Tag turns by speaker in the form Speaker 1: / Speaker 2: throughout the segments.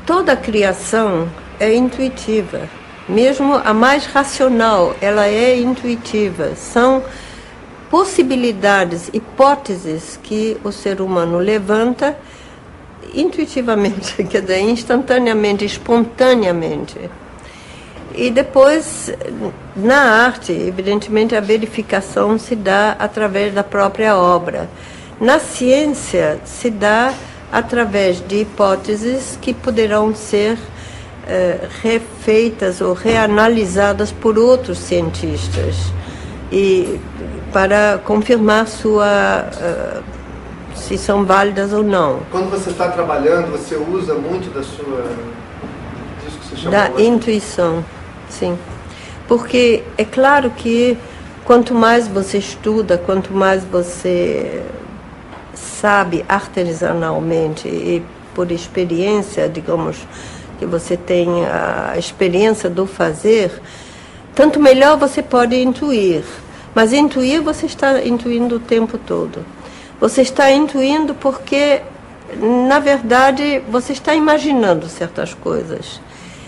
Speaker 1: Toda a criação é intuitiva, mesmo a mais racional, ela é intuitiva. São possibilidades, hipóteses que o ser humano levanta intuitivamente, quer dizer, instantaneamente, espontaneamente. E depois, na arte, evidentemente, a verificação se dá através da própria obra. Na ciência, se dá através de hipóteses que poderão ser refeitas ou reanalisadas por outros cientistas e para confirmar se são válidas ou não.
Speaker 2: Quando você está trabalhando, você usa muito da sua... Disso que você chamou
Speaker 1: da intuição, sim. Porque é claro que quanto mais você estuda, quanto mais você sabe artesanalmente e por experiência, digamos, que você tem a experiência do fazer, tanto melhor você pode intuir. Mas intuir, você está intuindo o tempo todo. Você está intuindo porque, na verdade, você está imaginando certas coisas.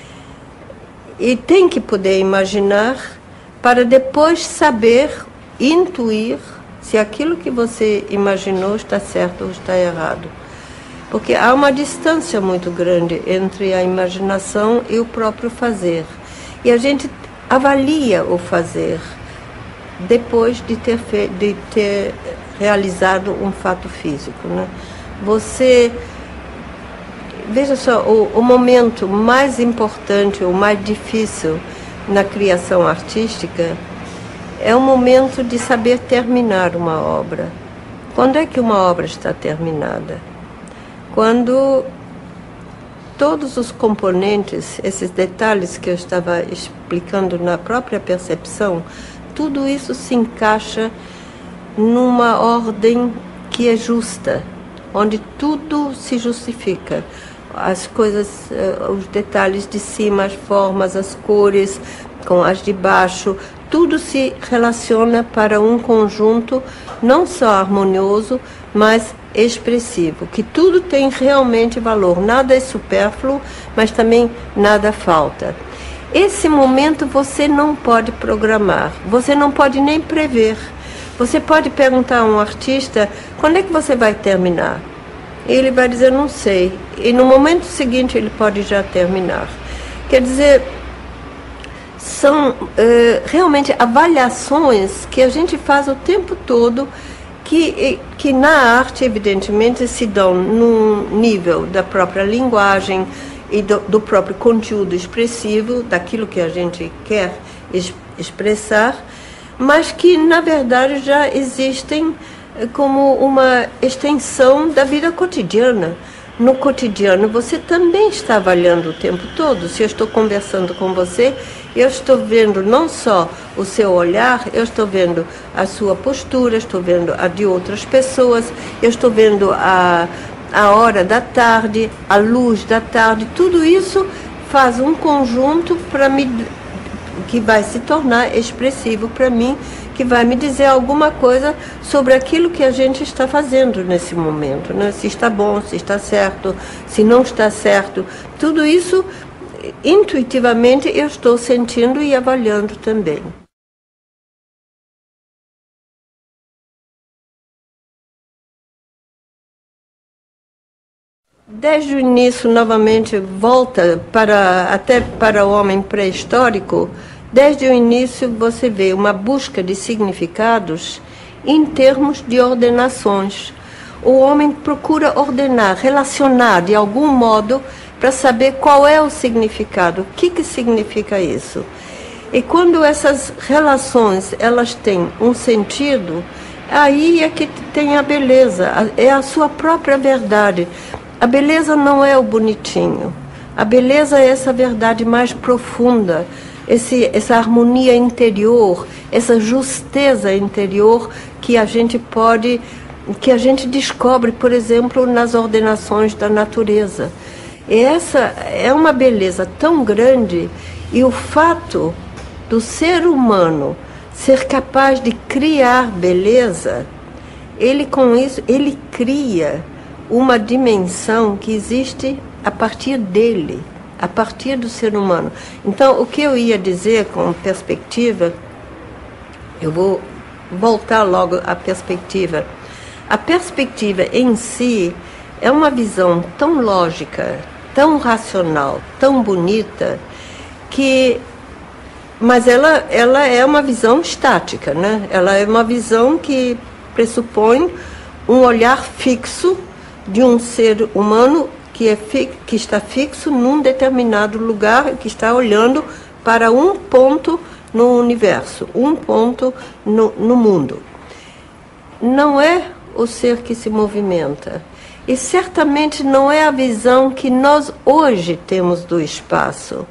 Speaker 1: E tem que poder imaginar para depois saber intuir se aquilo que você imaginou está certo ou está errado. Porque há uma distância muito grande entre a imaginação e o próprio fazer. E a gente avalia o fazer depois de ter realizado um fato físico, né? Você, veja só, o momento mais importante, o mais difícil na criação artística é o momento de saber terminar uma obra. Quando é que uma obra está terminada? Quando todos os componentes, esses detalhes que eu estava explicando na própria percepção, tudo isso se encaixa numa ordem que é justa, onde tudo se justifica. As coisas, os detalhes de cima, as formas, as cores, com as de baixo, tudo se relaciona para um conjunto não só harmonioso, mas expressivo, que tudo tem realmente valor, nada é supérfluo, mas também nada falta. Esse momento você não pode programar, você não pode nem prever. Você pode perguntar a um artista, quando é que você vai terminar? Ele vai dizer, não sei. E no momento seguinte ele pode já terminar. Quer dizer, são realmente avaliações que a gente faz o tempo todo, que na arte, evidentemente, se dão no nível da própria linguagem e do próprio conteúdo expressivo, daquilo que a gente quer expressar, mas que, na verdade, já existem como uma extensão da vida cotidiana. No cotidiano, você também está avaliando o tempo todo. Se eu estou conversando com você, eu estou vendo não só o seu olhar, eu estou vendo a sua postura, estou vendo a de outras pessoas, eu estou vendo a hora da tarde, a luz da tarde, tudo isso faz um conjunto que vai se tornar expressivo para mim, que vai me dizer alguma coisa sobre aquilo que a gente está fazendo nesse momento, né? Se está bom, se está certo, se não está certo, tudo isso intuitivamente eu estou sentindo e avaliando também. Desde o início, novamente, volta até para o homem pré-histórico. Desde o início você vê uma busca de significados em termos de ordenações. O homem procura ordenar, relacionar de algum modo para saber qual é o significado, o que significa isso. E quando essas relações elas têm um sentido, aí é que tem a beleza, é a sua própria verdade. A beleza não é o bonitinho, a beleza é essa verdade mais profunda, essa harmonia interior, essa justeza interior que a gente descobre, por exemplo, nas ordenações da natureza. E essa é uma beleza tão grande, e o fato do ser humano ser capaz de criar beleza, ele com isso, ele cria uma dimensão que existe a partir dele, a partir do ser humano. Então, o que eu ia dizer com perspectiva, eu vou voltar logo à perspectiva. A perspectiva em si é uma visão tão lógica, tão racional, tão bonita, mas ela é uma visão estática, né? Ela é uma visão que pressupõe um olhar fixo de um ser humano que está fixo num determinado lugar, que está olhando para um ponto no universo, um ponto no mundo. Não é o ser que se movimenta. E certamente não é a visão que nós hoje temos do espaço.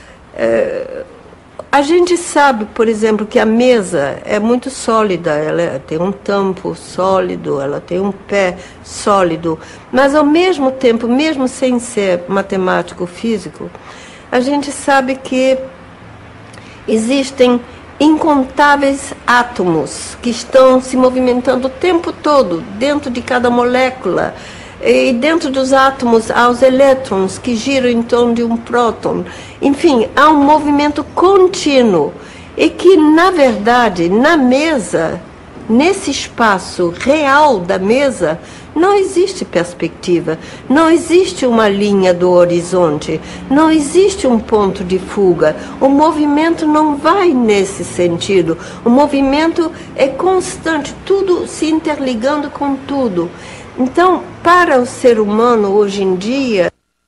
Speaker 1: A gente sabe, por exemplo, que a mesa é muito sólida, ela tem um tampo sólido, ela tem um pé sólido, mas ao mesmo tempo, mesmo sem ser matemático físico, a gente sabe que existem incontáveis átomos que estão se movimentando o tempo todo dentro de cada molécula. E dentro dos átomos há os elétrons que giram em torno de um próton. Enfim, há um movimento contínuo. E que, na verdade, na mesa, nesse espaço real da mesa, não existe perspectiva, não existe uma linha do horizonte, não existe um ponto de fuga. O movimento não vai nesse sentido. O movimento é constante, tudo se interligando com tudo. Então, para o ser humano hoje em dia,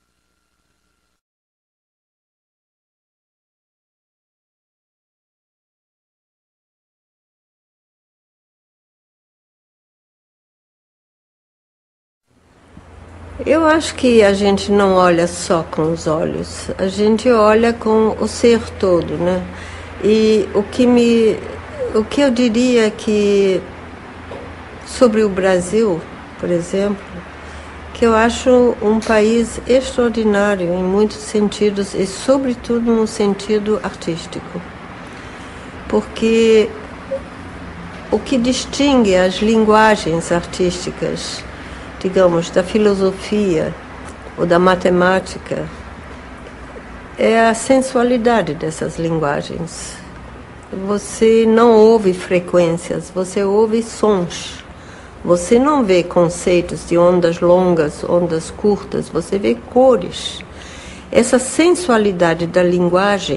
Speaker 1: eu acho que a gente não olha só com os olhos, a gente olha com o ser todo, né? E o que eu diria que sobre o Brasil, por exemplo, que eu acho um país extraordinário em muitos sentidos e sobretudo no sentido artístico, porque o que distingue as linguagens artísticas, digamos, da filosofia ou da matemática, é a sensualidade dessas linguagens. Você não ouve frequências, você ouve sons. Você não vê conceitos de ondas longas, ondas curtas, você vê cores. Essa sensualidade da linguagem,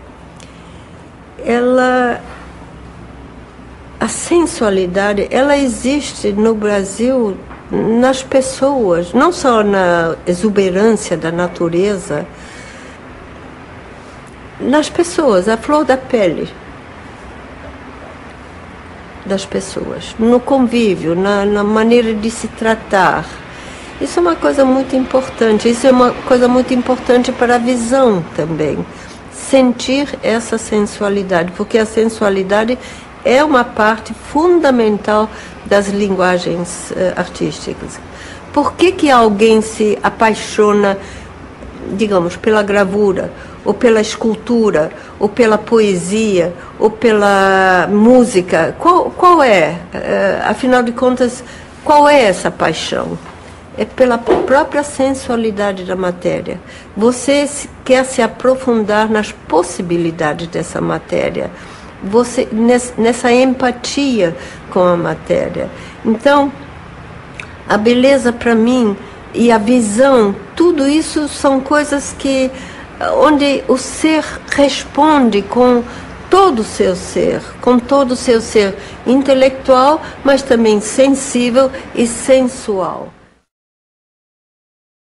Speaker 1: a sensualidade, ela existe no Brasil nas pessoas, não só na exuberância da natureza, nas pessoas, a flor da pele das pessoas, no convívio, na maneira de se tratar. Isso é uma coisa muito importante, isso é uma coisa muito importante para a visão também, sentir essa sensualidade, porque a sensualidade é uma parte fundamental das linguagens artísticas. Por que alguém se apaixona, digamos, pela gravura, ou pela escultura, ou pela poesia, ou pela música? Qual é? Afinal de contas, qual é essa paixão? É pela própria sensualidade da matéria. Você quer se aprofundar nas possibilidades dessa matéria, você nessa empatia com a matéria. Então, a beleza para mim e a visão, tudo isso são coisas onde o ser responde com todo o seu ser, com todo o seu ser intelectual, mas também sensível e sensual.